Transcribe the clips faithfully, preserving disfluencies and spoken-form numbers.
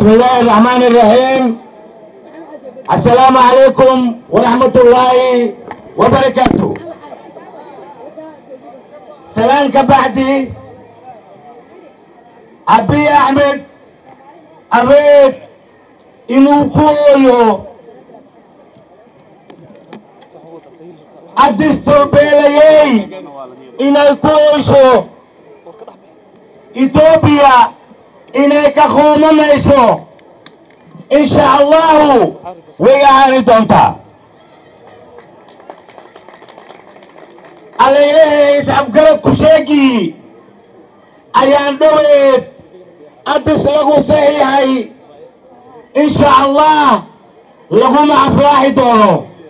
بسم الله الرحمن الرحيم. السلام عليكم ورحمة الله وبركاته. سلام كبعدي أبي أحمد أبيت إنو كويو الدستور بيلي إن الكويشو إثيوبيا إنك كخوم ميسو إن شاء الله ويعني دونتا عليه يسعب قلب كشاكي أيان دويت أدس لغو سيحي إن شاء الله لغو مع فلاحي دونو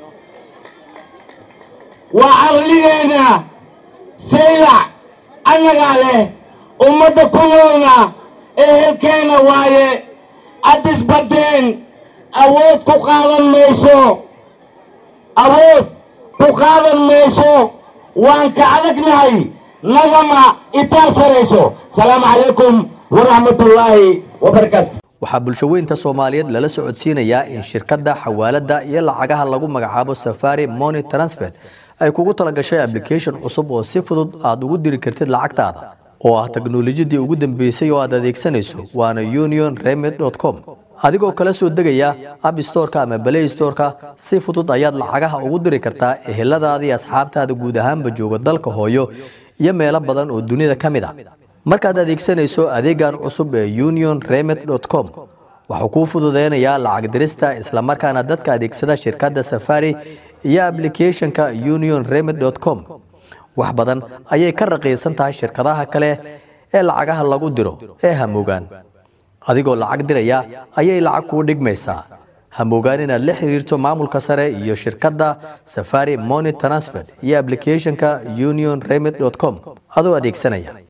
وعلينا سيلع أنا قاله أمد كلنا إيه كان وايه أدس بدين أود كقاضي ميسو أود كقاضي ميسو وان كعدك نهي نظم إتاثريسو. السلام عليكم ورحمة الله وبركاته. waxaa bulshooyinka Soomaaliyeed lala socodsiinayaa in shirkadda xawaalada iyo lacagaha lagu magacaabo Safari Money Transfer ay kugu talagashay application cusub oo si fudud aad ugu diri kartid lacagtaada oo ah teknoolajiyadii ugu dambeysay oo aad adeegsanayso waana union remit dot com. adigoo kala soo degaya App Store-ka ama Play Store-ka si fudud ayaad lacagaha ugu diri kartaa eheladaada iyo asxaabtaada guud ahaanba jooga dalka hooyo iyo meelo badan oo dunida ka mid ah. markaad adeegsanayso adeegan cusub ee union remit dot com waxa uu fududeynayaa lacag dirista isla markaana dadka adeegsada shirkadda Safari iyo application-ka union remit dot com wax badan ayay ka raqiisan tahay shirkadaha kale ee lacagaha lagu diro ee hamuugan. adigoo lacag diraya ayay lacag ku dhigmaysaa. hamuugan inaad la xiriirto maamulka sare iyo shirkadda Safari Money Transfer iyo application-ka union remit dot com adoo adeegsanaya